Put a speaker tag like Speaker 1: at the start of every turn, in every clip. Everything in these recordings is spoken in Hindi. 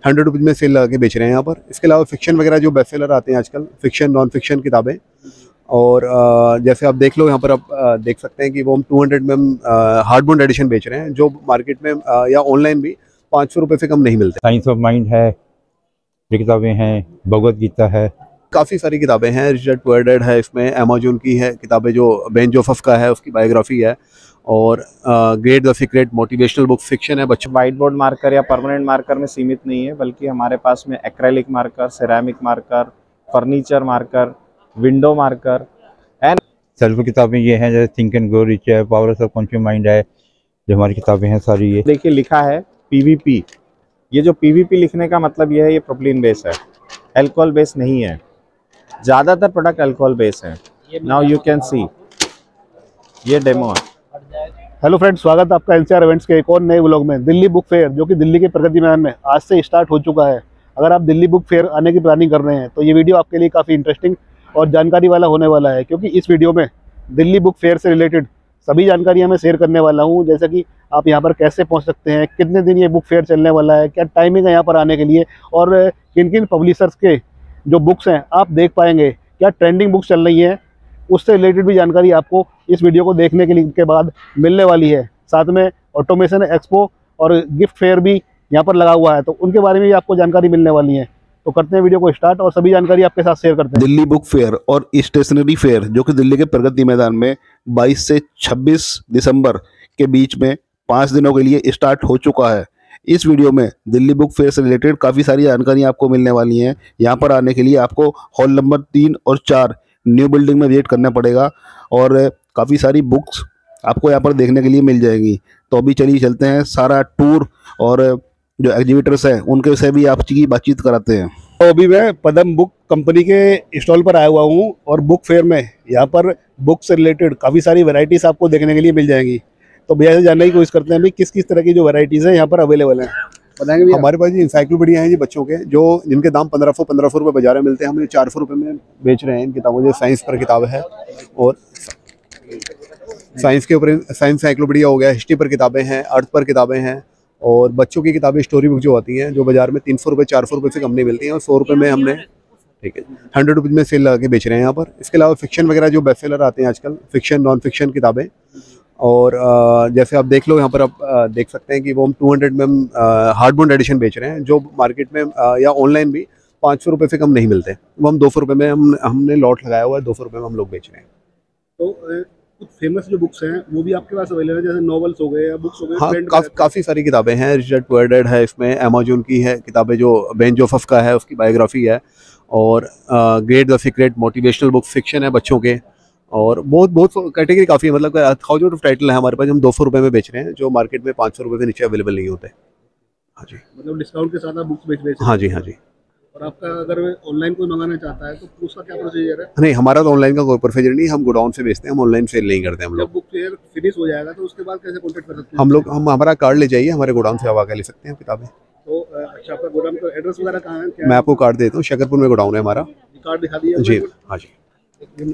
Speaker 1: 100 रुपीज़ में सेल लगा के बेच रहे हैं यहाँ पर। इसके अलावा फिक्शन वगैरह जो बेस्ट सेलर आते हैं आजकल, फिक्शन नॉन फिक्शन किताबें, और जैसे आप देख लो यहाँ पर आप देख सकते हैं कि वो हम 200 में हम हार्डबाउंड एडिशन बेच रहे हैं, जो मार्केट में या ऑनलाइन भी 500 रुपये से कम नहीं मिलते।
Speaker 2: साइंस ऑफ माइंड है, ये किताबें हैं, भगवत गीता है,
Speaker 1: काफ़ी सारी किताबें हैं। रिचर्ड पुअर डैड है, इसमें अमेज़न की है किताबें, जो बेन जोसेफ का है उसकी बायोग्राफी है, और great the secret motivational book fiction है बच्चों।
Speaker 3: वाइट बोर्ड मार्कर या परमानेंट मार्कर में सीमित नहीं है, बल्कि हमारे पास में acrylic marker, ceramic marker, furniture marker, window marker and
Speaker 2: self किताबें ये हैं, जैसे थिंक एंड ग्रो रिच है, पावर ऑफ सबकॉन्शियस माइंड है, जो हमारी किताबें हैं सारी। ये
Speaker 3: देखिए लिखा है पीवीपी। ये जो पीवीपी लिखने का मतलब ये है, ये प्रोपिलीन बेस है, अल्कोहल बेस नहीं है। ज़्यादातर प्रोडक्ट अल्कोहल बेस है। नाउ यू कैन सी, ये डेमो है।
Speaker 4: हेलो फ्रेंड्स, स्वागत है आपका एलसीआर इवेंट्स के एक और नए व्लॉग में। दिल्ली बुक फेयर जो कि दिल्ली के प्रगति मैदान में आज से स्टार्ट हो चुका है। अगर आप दिल्ली बुक फेयर आने की प्लानिंग कर रहे हैं तो ये वीडियो आपके लिए काफ़ी इंटरेस्टिंग और जानकारी वाला होने वाला है, क्योंकि इस वीडियो में दिल्ली बुक फेयर से रिलेटेड सभी जानकारियाँ मैं शेयर करने वाला हूँ। जैसे कि आप यहाँ पर कैसे पहुँच सकते हैं, कितने दिन ये बुक फेयर चलने वाला है, क्या टाइमिंग है यहाँ पर आने के लिए, और किन किन पब्लिशर्स के जो बुक्स हैं आप देख पाएंगे, क्या ट्रेंडिंग बुक्स चल रही हैं, उससे रिलेटेड भी जानकारी आपको इस वीडियो को देखने के बाद मिलने वाली है। साथ में ऑटोमेशन एक्सपो और गिफ्ट फेयर भी यहाँ पर लगा हुआ है, तो उनके बारे में भी आपको जानकारी मिलने वाली है। तो करते हैं वीडियो को स्टार्ट और सभी जानकारी आपके साथ शेयर करते हैं।
Speaker 5: दिल्ली बुक फेयर और स्टेशनरी फेयर जो कि दिल्ली के प्रगति मैदान में 22 से 26 दिसंबर के बीच में 5 दिनों के लिए स्टार्ट हो चुका है। इस वीडियो में दिल्ली बुक फेयर से रिलेटेड काफ़ी सारी जानकारी आपको मिलने वाली हैं। यहाँ पर आने के लिए आपको हॉल नंबर 3 और 4 न्यू बिल्डिंग में विजिट करना पड़ेगा, और काफ़ी सारी बुक्स आपको यहाँ पर देखने के लिए मिल जाएंगी। तो अभी चलिए चलते हैं, सारा टूर और जो एग्जीबिटर्स हैं उनके से भी आपकी बातचीत कराते हैं।
Speaker 4: तो अभी मैं पदम बुक कंपनी के स्टॉल पर आया हुआ हूँ, और बुक फेयर में यहाँ पर बुक से रिलेटेड काफ़ी सारी वैरायटीज़ आपको देखने के लिए मिल जाएंगी। तो भैया से जानने की कोशिश करते हैं अभी किस किस तरह की जो वैरायटीज़ हैं यहाँ पर अवेलेबल हैं, बताएंगे भैया।
Speaker 1: हमारे पास ये इंसाइक्लोपीडिया हैं जी बच्चों के, जो जिनके दाम 1500 रुपये बाजार में मिलते हैं, हम ये 400 रुपये में बेच रहे हैं इन किताबों। जो साइंस पर किताब है, और साइंस के ऊपर साइंस इंसाइक्लोपीडिया हो गया, हिस्ट्री पर किताबें हैं, अर्थ पर किताबें हैं, और बच्चों की किताबें स्टोरी बुक जो आती हैं, जो बाजार में 300 रुपये 400 रुपये से कम नहीं मिलती हैं, और 100 रुपये में हमने, ठीक है, 100 रुपीज़ में सेल लगा के बेच रहे हैं यहाँ पर। इसके अलावा फिक्शन वगैरह जो बेस्ट सेलर आते हैं आजकल, फिक्शन नॉन फिक्शन किताबें, और जैसे आप देख लो यहाँ पर आप देख सकते हैं कि वो हम 200 में हम हार्डबाउंड एडिशन बेच रहे हैं, जो मार्केट में या ऑनलाइन भी 500 रुपये से कम नहीं मिलते। वो हम 200 रुपये में हमने लॉट लगाया हुआ है, 200 रुपये में हम लोग बेच रहे हैं।
Speaker 4: तो कुछ फेमस जो बुक्स हैं वो भी आपके पास अवेलेबल है, जैसे नॉवेल्स हो गए या बुक्स हो गए?
Speaker 1: हाँ, काफ़ी सारी किताबें हैं। रिचर्ड पुअर डैड है, इसमें अमेज़न की है किताबें, जो बेन जोसेफ का है उसकी बायोग्राफी है, और great the secret motivational book fiction है बच्चों के, और बहुत कैटेगरी काफ़ी है। मतलब 1000 ऑफ टाइटल है हमारे पास, हम 200 रुपये में बेच रहे हैं, जो मार्केट में 500 रुपये से नीचे अवेलेबल नहीं होते। हाँ जी,
Speaker 4: मतलब डिस्काउंट के साथ आप बुक्स बेच रहे हैं?
Speaker 1: हाँ जी, हाँ जी।
Speaker 4: और आपका अगर ऑनलाइन कोई मंगाना चाहता है तो उसका क्या प्रोसीजर है?
Speaker 1: नहीं, हमारा तो ऑनलाइन का कोई प्रोसीजर नहीं, हम गोडाउन से बेचते हैं, हम ऑनलाइन सेल नहीं करते हम लोग।
Speaker 4: जब बुक फेयर फिनिश हो जाएगा तो उसके बाद कैसे कांटेक्ट कर सकते हैं?
Speaker 1: हम लोग हमारा कार्ड ले जाइए, हमारे गोडाउन से आवा के ले सकते हैं किताबें।
Speaker 4: तो अच्छा, आपका गोडाउन का एड्रेस वगैरह कहाँ है, क्या
Speaker 1: मैं आपको कार्ड देता हूँ, शकरपुर में गोडाउन है हमारा।
Speaker 4: कार्ड दिखा दिया
Speaker 1: जी, हाँ जी।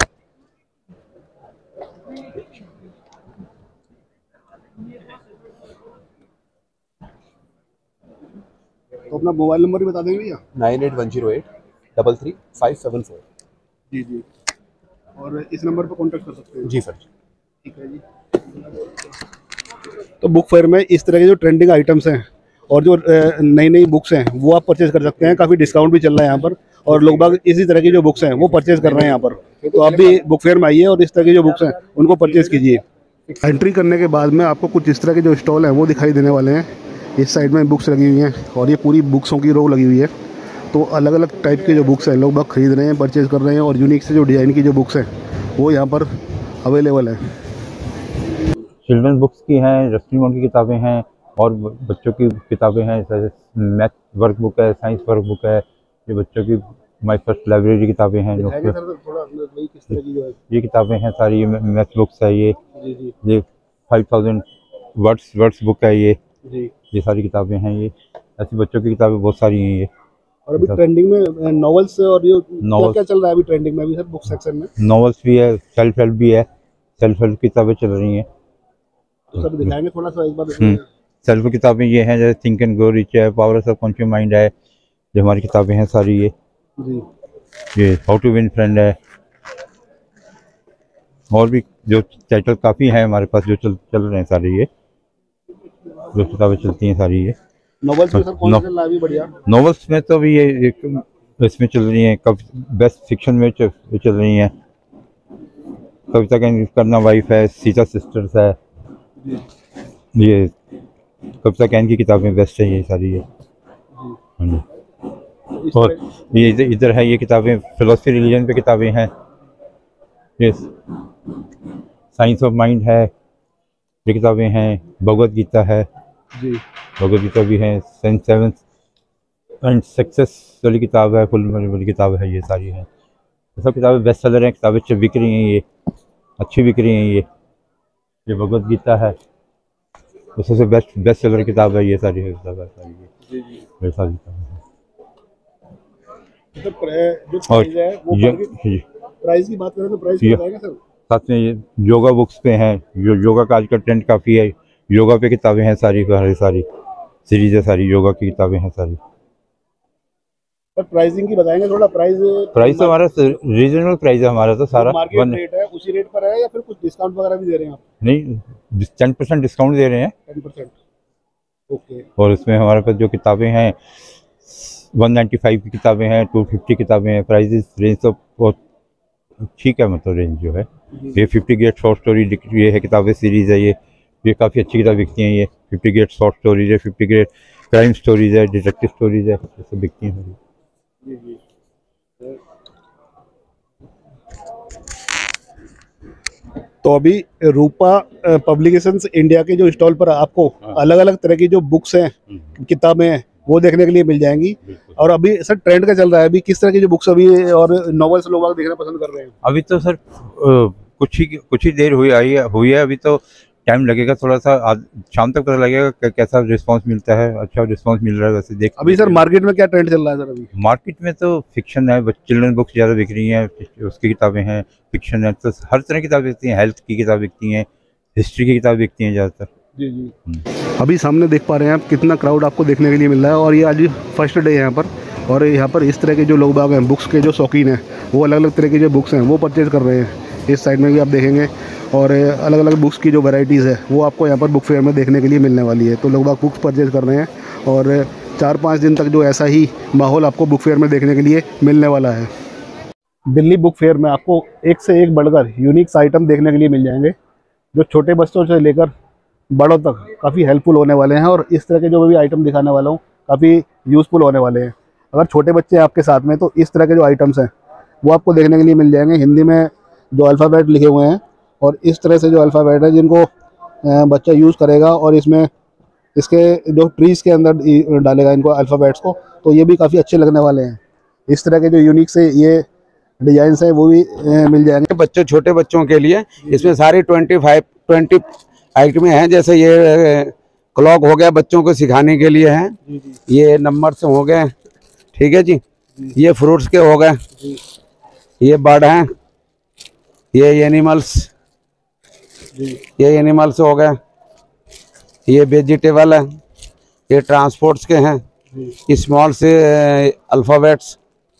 Speaker 4: तो अपना मोबाइल नंबर भी बता देंगे भैया?
Speaker 1: 9810833574।
Speaker 4: जी जी, और इस नंबर पर कांटेक्ट कर सकते हैं?
Speaker 1: जी सर।
Speaker 4: ठीक है जी। तो बुक फेयर में इस तरह के जो ट्रेंडिंग आइटम्स हैं और जो नई नई बुक्स हैं वो आप परचेज कर सकते हैं। काफ़ी डिस्काउंट भी चल रहा है यहाँ पर, और लोग बाग इसी तरह की जो बुक्स हैं वो परचेज कर रहे हैं यहाँ पर। तो आप भी बुक फेयर में आइए और इस तरह की जो बुक्स हैं उनको परचेज कीजिए। एंट्री करने के बाद में आपको कुछ इस तरह के जो स्टॉल हैं वो दिखाई देने वाले हैं। इस साइड में बुक्स लगी हुई हैं, और ये पूरी बुक्सों की रो लगी हुई है। तो अलग अलग टाइप के जो बुक्स हैं लोग बाग खरीद रहे हैं, परचेज कर रहे हैं, और यूनिक से जो डिज़ाइन की जो बुक्स हैं वो यहाँ पर अवेलेबल है।
Speaker 2: चिल्ड्रन बुक्स की हैं, रस्टी मोड की किताबें हैं, और बच्चों की किताबें हैं, जैसे मैथ वर्क बुक है, साइंस वर्क बुक है, ये बच्चों की माई फर्स्ट लाइब्रेरी किताबें हैं। जो ये किताबें हैं सारी, मैथ बुक्स है, ये 5000 वर्ड्स बुक है, ये सारी किताबें हैं। ये ऐसी बच्चों की किताबें बहुत सारी हैं ये।
Speaker 4: और अभी ट्रेंडिंग में नॉवेल्स, और ये क्या चल रहा है अभी ट्रेंडिंग में अभी सर बुक सेक्शन में?
Speaker 2: नॉवेल्स भी है, सेल्फ हेल्प भी है, सेल्फ हेल्प किताबें चल रही हैं।
Speaker 4: तो सर दिखाएंगे थोड़ा सा एक बार?
Speaker 2: सेल्फ किताबें ये हैं, जैसे थिंक एंड ग्रो रिच है, पावर ऑफ सबकॉन्शियस माइंड है, जो हमारी किताबें हैं सारी
Speaker 4: जी।
Speaker 2: ये हाउ टू विन फ्रेंड है, और भी जो टाइटल काफ़ी हैं हमारे पास जो चल रहे हैं सारे, ये जो किताबें चलती हैं सारी ये।
Speaker 4: नॉवेल्स में सर कौन सा चल रहा है अभी बढ़िया?
Speaker 2: नॉवेल्स में तो अभी ये एक इसमें चल रही हैं, बेस्ट फिक्शन में चल रही हैं, कविता करना वाइफ है, सीता सिस्टर्स है, ये कविता कैन की किताबें बेस्ट है ये सारी ये। और ये इधर है, ये किताबें फिलोसफी रिलीजन पे किताबें हैं, ये साइंस ऑफ माइंड है, ये किताबें हैं, भगवत गीता है
Speaker 4: जी,
Speaker 2: भगवत गीता भी है, सेवन एंड सक्सेस वाली किताब है, फुल वाली किताब है, ये सारी है, सब किताबें बेस्ट सेलर हैं, किताबें अच्छी बिक रही हैं, ये अच्छी बिक रही हैं, ये भगवत गीता है, तो सबसे बेस्ट सेलर किताब है, ये सारी है किताब है सारी
Speaker 4: जी जी।
Speaker 2: ये सारी किताब है।
Speaker 4: जो प्राइस है वो प्राइस की बात करें तो प्राइस क्या बताएगा सर?
Speaker 2: साथ में ये योगा बुक्स पे हैं, योगा का आजकल ट्रेंड काफ़ी है, योगा पे किताबें हैं सारी सीरीज है सारी, योगा की किताबें हैं सारी।
Speaker 4: पर प्राइसिंग की बताएंगे थोड़ा? प्राइस
Speaker 2: तो हमारा रीजनेबल प्राइस है हमारा, तो सारा
Speaker 4: मार्केट रेट है उसी रेट पर है या फिर कुछ डिस्काउंट वगैरह भी दे रहे हैं आप?
Speaker 2: नहीं, 10% डिस्काउंट दे रहे हैं
Speaker 4: 10%। ओके।
Speaker 2: और इसमें हमारे पास जो किताबें हैं 195 की किताबें हैं, 250 किताबें हैं, प्राइस रेंज तो बहुत ठीक है, मतलब रेंज जो है ये 50 ग्रेट शॉर्ट स्टोरी ये है किताबें सीरीज़ है, ये काफ़ी अच्छी किताब बिकती हैं, ये 50 ग्रेट शॉर्ट स्टोरीज है, 50 ग्रेट क्राइम स्टोरीज है, डिटेक्टिव स्टोरीज है, ये सब बिकती हैं।
Speaker 4: तो अभी रूपा पब्लिकेशंस इंडिया के जो स्टॉल पर आपको अलग अलग तरह की जो बुक्स हैं, किताबें हैं, वो देखने के लिए मिल जाएंगी। और अभी सर ट्रेंड का चल रहा है, अभी किस तरह की जो बुक्स अभी और नॉवेल्स लोग देखना पसंद कर रहे हैं?
Speaker 2: अभी तो सर कुछ ही देर हुई है, अभी तो टाइम लगेगा थोड़ा सा, शाम तक पता लगेगा कैसा रिस्पांस मिलता है। अच्छा रिस्पांस मिल रहा है वैसे देख।
Speaker 4: अभी सर मार्केट में क्या ट्रेंड चल रहा है सर? अभी
Speaker 2: मार्केट में तो फिक्शन है, चिल्ड्रन बुक्स ज़्यादा बिक रही हैं, उसकी किताबें हैं, फिक्शन है, तो हर तरह की किताबें बिकती हैं, हेल्थ की किताब बिकती हैं, हिस्ट्री की किताब बिकती हैं ज़्यादातर।
Speaker 4: जी जी। अभी सामने देख पा रहे हैं आप कितना क्राउड आपको देखने के लिए मिल रहा है, और ये आज फर्स्ट डे है यहाँ पर, और यहाँ पर इस तरह के जो लोग बाग हैं, बुक्स के जो शौकीन हैं, वो अलग अलग तरह की जो बुक्स हैं वो परचेज़ कर रहे हैं। इस साइड में भी आप देखेंगे, और अलग अलग बुक्स की जो वैरायटीज़ है वो आपको यहाँ पर बुक फेयर में देखने के लिए मिलने वाली है। तो लोग बाग बुक्स परचेज़ कर रहे हैं, और 4-5 दिन तक जो ऐसा ही माहौल आपको बुक फेयर में देखने के लिए मिलने वाला है। दिल्ली बुक फेयर में आपको एक से एक बढ़कर यूनिक्स आइटम देखने के लिए मिल जाएंगे, जो छोटे बच्चों से लेकर बड़ों तक काफ़ी हेल्पफुल होने वाले हैं, और इस तरह के जो भी आइटम दिखाने वाला हूँ काफ़ी यूज़फुल होने वाले हैं। अगर छोटे बच्चे हैं आपके साथ में, तो इस तरह के जो आइटम्स हैं वो आपको देखने के लिए मिल जाएंगे। हिंदी में जो अल्फ़ाबेट लिखे हुए हैं, और इस तरह से जो अल्फ़ाबेट है जिनको बच्चा यूज़ करेगा, और इसमें इसके जो ट्रीज़ के अंदर डालेगा इनको अल्फ़ाबेट्स को, तो ये भी काफ़ी अच्छे लगने वाले हैं। इस तरह के जो यूनिक से ये डिज़ाइंस हैं वो भी मिल जाएंगे
Speaker 6: छोटे बच्चों के लिए। इसमें सारी 20 आइटमें हैं, जैसे ये क्लॉक हो गया, बच्चों को सिखाने के लिए है, ये नंबर्स हो गए, ठीक है जी, ये फ्रूट्स के हो गए, ये बर्ड हैं, ये एनिमल्स हो गए, ये वेजिटेबल है, ये ट्रांसपोर्ट्स के हैं, स्मॉल से अल्फ़ाबेट्स,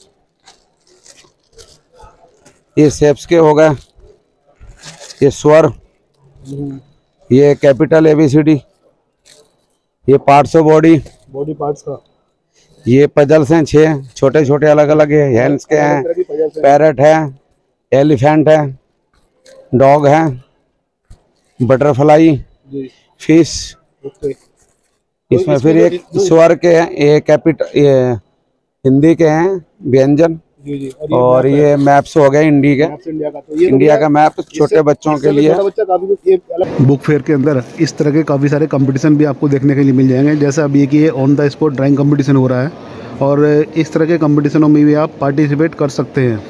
Speaker 6: ये शेप्स के हो गए, ये स्वर, ये कैपिटल ABCD, ये पार्ट्स ऑफ बॉडी पार्ट्स का, ये पजल्स हैं 6 छोटे छोटे अलग अलग है, हैंड्स के हैं, पैरट है, एलिफेंट है, डॉग है, बटरफ्लाई, फिश, इसमें फिर एक स्वर के हैं, ये कैपिटल ये हिंदी के हैं व्यंजन, और ये मैप्स हो गए इंडिया का मैप छोटे बच्चों के लिए।
Speaker 4: बुक फेयर के अंदर इस तरह के काफ़ी सारे कंपटीशन भी आपको देखने के लिए मिल जाएंगे, जैसा अभी कि ये on the spot drawing competition हो रहा है, और इस तरह के कंपटीशनों में भी आप पार्टिसिपेट कर सकते हैं।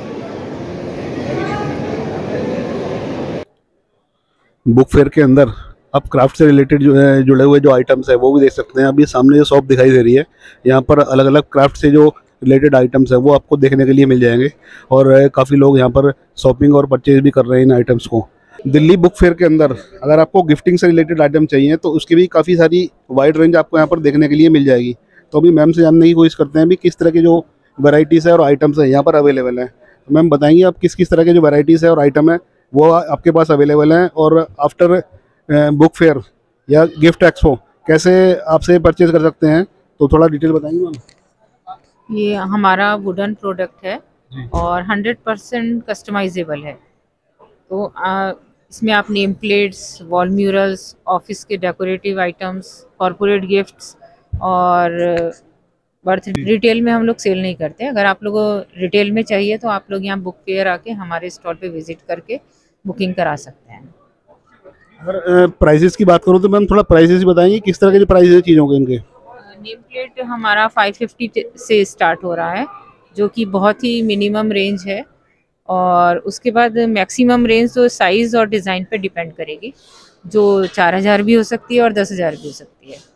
Speaker 4: बुक फेयर के अंदर आप क्राफ्ट से रिलेटेड जो है जुड़े हुए जो आइटम्स है वो भी देख सकते हैं। अभी सामने जो शॉप दिखाई दे रही है, यहाँ पर अलग अलग क्राफ्ट से जो रिलेटेड आइटम्स है वो आपको देखने के लिए मिल जाएंगे, और काफ़ी लोग यहाँ पर शॉपिंग और परचेज भी कर रहे हैं इन आइटम्स को।
Speaker 5: दिल्ली बुक फेयर के अंदर अगर आपको गिफ्टिंग से रिलेटेड आइटम चाहिए तो उसकी भी काफ़ी सारी वाइड रेंज आपको यहाँ पर देखने के लिए मिल जाएगी। तो अभी मैम से जानने की कोशिश करते हैं भी किस तरह के जो वैरायटीज़ है और आइटम्स है यहाँ पर अवेलेबल हैं। तो मैम बताएंगे आप किस किस तरह के जो वैरायटीज़ है और आइटम है वो आपके पास अवेलेबल हैं, और आफ्टर बुक फेयर या गिफ्ट एक्सपो कैसे आपसे परचेज कर सकते हैं, तो थोड़ा डिटेल बताएंगे मैम।
Speaker 7: ये हमारा वुडन प्रोडक्ट है और 100% कस्टमाइजेबल है। तो इसमें आप name plates, wall murals, office के डेकोरेटिव आइटम्स, कॉरपोरेट गिफ्ट्स और बर्थ रिटेल में हम लोग सेल नहीं करते। अगर आप लोगों को रिटेल में चाहिए तो आप लोग यहाँ बुक फेयर आके हमारे स्टॉल पे विजिट करके बुकिंग करा सकते हैं।
Speaker 5: अगर प्राइसेस की बात करूँ तो मैम थोड़ा प्राइसेस बताएंगे किस तरह के जो प्राइस है चीज़ों के इनके।
Speaker 7: नेम प्लेट हमारा 550 से स्टार्ट हो रहा है, जो कि बहुत ही मिनिमम रेंज है, और उसके बाद मैक्सिमम रेंज तो साइज़ और डिज़ाइन पे डिपेंड करेगी, जो 4000 भी हो सकती है और 10,000 भी हो सकती है।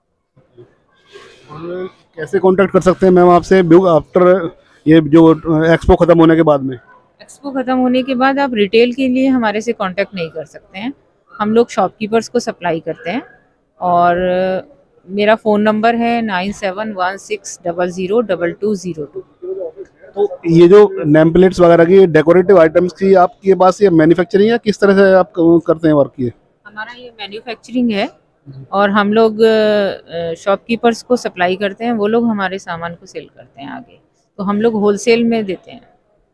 Speaker 5: और कैसे कांटेक्ट कर सकते हैं मैम आपसे आफ्टर ये जो एक्सपो ख़त्म होने के बाद में?
Speaker 7: एक्सपो ख़त्म होने के बाद आप रिटेल के लिए हमारे से कांटेक्ट नहीं कर सकते हैं। हम लोग शॉपकीपर्स को सप्लाई करते हैं, और मेरा फ़ोन नंबर है 9716002202।
Speaker 5: तो ये जो नेम प्लेट्स वगैरह की डेकोरेटिव आइटम्स की आपके पास ये मैन्युफैक्चरिंग है, किस तरह से आप करते हैं वर्क ये?
Speaker 7: हमारा ये मैन्युफैक्चरिंग है और हम लोग शॉपकीपर्स को सप्लाई करते हैं, वो लोग हमारे सामान को सेल करते हैं आगे, तो हम लोग होलसेल में देते हैं।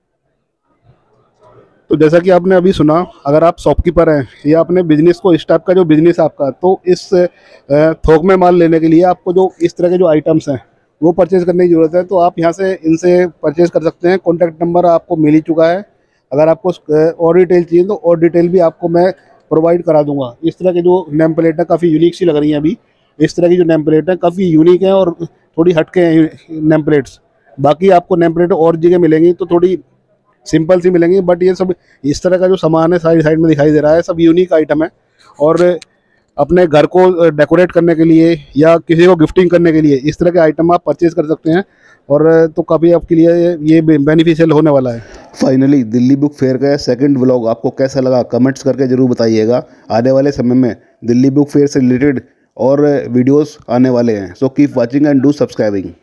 Speaker 5: तो जैसा कि आपने अभी सुना, अगर आप शॉपकीपर हैं या अपने बिजनेस को, इस टाइप का जो बिजनेस है आपका, तो इस थोक में माल लेने के लिए आपको जो इस तरह के जो आइटम्स हैं वो परचेज़ करने की ज़रूरत है, तो आप यहाँ से इनसे परचेज़ कर सकते हैं। कॉन्टैक्ट नंबर आपको मिल ही चुका है। अगर आपको और डिटेल चाहिए तो और डिटेल भी आपको मैं प्रोवाइड करा दूंगा। इस तरह के जो नेम प्लेट है काफ़ी यूनिक सी लग रही हैं अभी। इस तरह की जो नेम प्लेट है काफ़ी यूनिक है और थोड़ी हटके हैं नेम प्लेट्स। बाकी आपको नेम प्लेट और जगह मिलेंगी तो थोड़ी सिंपल सी मिलेंगी, बट ये सब इस तरह का जो सामान है साइड में दिखाई दे रहा है, सब यूनिक आइटम है, और अपने घर को डेकोरेट करने के लिए या किसी को गिफ्टिंग करने के लिए इस तरह के आइटम आप परचेज़ कर सकते हैं, और तो काफ़ी आपके लिए ये बेनिफिशियल होने वाला है। फाइनली दिल्ली बुक फेयर का सेकंड व्लॉग आपको कैसा लगा कमेंट्स करके ज़रूर बताइएगा। आने वाले समय में दिल्ली बुक फेयर से रिलेटेड और वीडियोस आने वाले हैं, so keep watching and do subscribing.